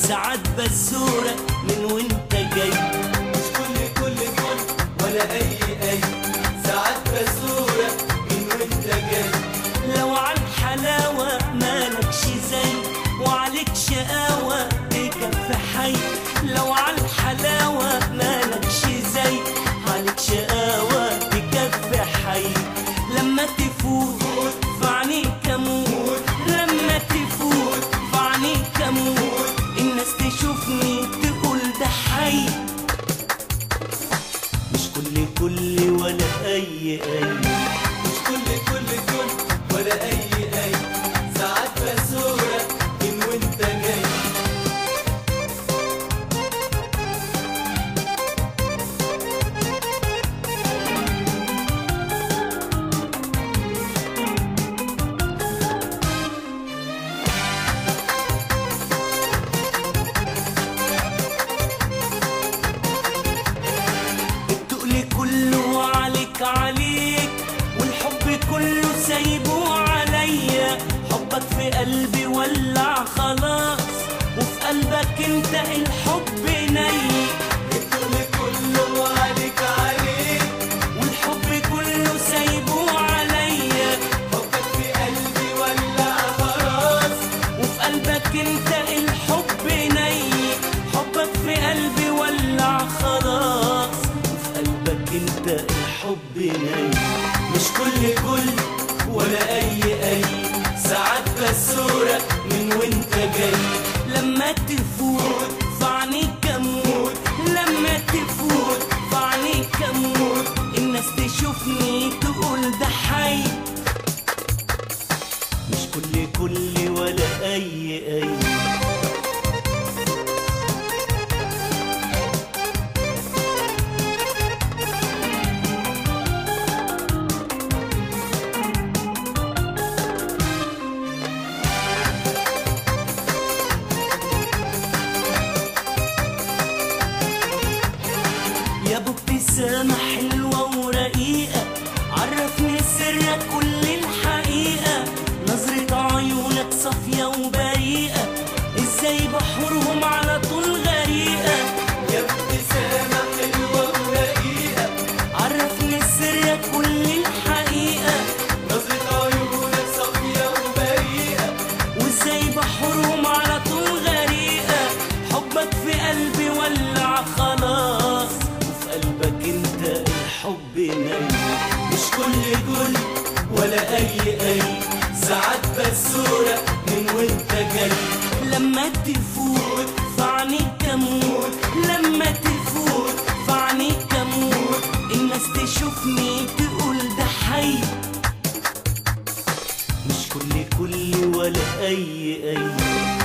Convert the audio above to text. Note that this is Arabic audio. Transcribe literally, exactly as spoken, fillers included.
ساعات بسورة من وانت جاي. مش كل كل كل ولا اي اي، ساعات بسورة من وانت جاي. لو عالحلاوة مالكش زي وعليك شقاوة تكفي حي. لو عالحلاوة مالكش زي عليك شقاوة تكفي حي. لما تفوت في عينيك اموت، لما تفوت في عينيك اموت، الناس تشوفني تقول ده حي. مش كل كل ولا اي اي، مش كل كل كل ولا اي اي، ساعات بسورة من وانت جاي. عليك والحب كله سايبه عليا. حبك في قلبي ولع خلاص، وفي قلبك انت الحب ني. الدول كله عليك عليك، والحب كله سايبه عليا. حبك في قلبي ولع خلاص، وفي قلبك انت الحب ني. حبك في قلبي ولع خلاص، وفي قلبك انت الحب ني. مش كل كل ولا اي اي، ساعات بسورة من وانت جاي. لما تفوت في عينيك اموت، لما تفوت في عينيك اموت، الناس تشوفني تقول ده حي. مش كل كل ولا اي اي. يا ابو ابتسامة حلوة ورقيقة، عرفني سرك كل الحقيقة. نظرة عيونك صافية وبريئة، ازاي بحورهم على طول غريقة. يا ابتسامة حلوة ورقيقة، عرفني سرك كل الحقيقة. نظرة عيونك صافية وبريئة، وازاي بحورهم على طول غريقة. حبك في قلبي ولع خلاص، قلبك انت الحب ني. مش كل كل ولا اي اي، ساعات بسورة من وانت جاي. لما تفوت في عينيك اموت، لما تفوت في عينيك اموت، الناس تشوفني تقول ده حي. مش كل كل ولا اي اي.